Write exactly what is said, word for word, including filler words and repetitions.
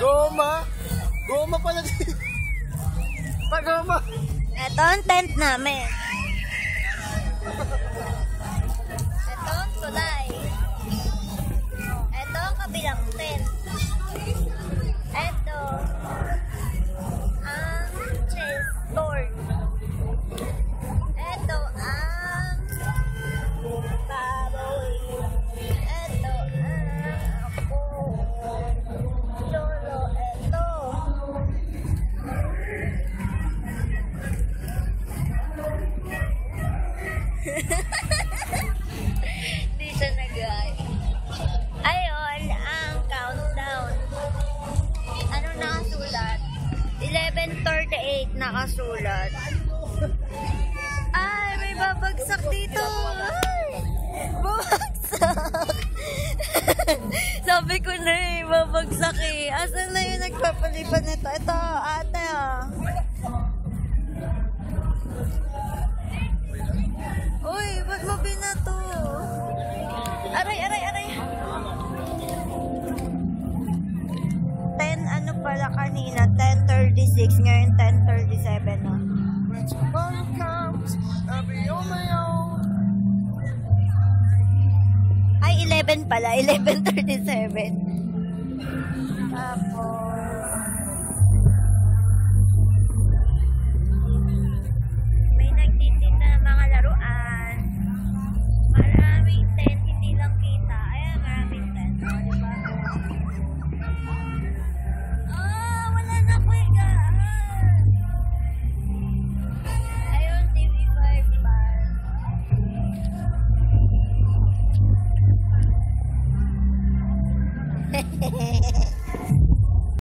Goma? Goma pala dito. Pagoma. Ito ang tent namin. Ito ang tulay. Ito ang kabilang tent. Ito ang chessboard. Ito ang baboy. Ito ang ako. Lolo, ito. Hindi siya nag-ay. Ayun, ang countdown. Ano nakasulat? eleven thirty-eight nakasulat. Ay, may babagsak dito. Ay, babagsak. Sabi ko na eh, babagsak eh. Asan na yung nagpapalipan nito? Ito, ate ah. Uy, ba't mo binato? Aray, aray, aray. ten ano pala kanina? ten thirty-six. Ngayon ten thirty-seven na. Ay, eleven pala. eleven thirty-seven. Tapos may nagtitinda ng mga laruan. Maraming tent, hindi lang kita. Ayan, maraming tent. O, diba? Oh, wala na kwegaan. Ayun, T V five bar. Hehehehe.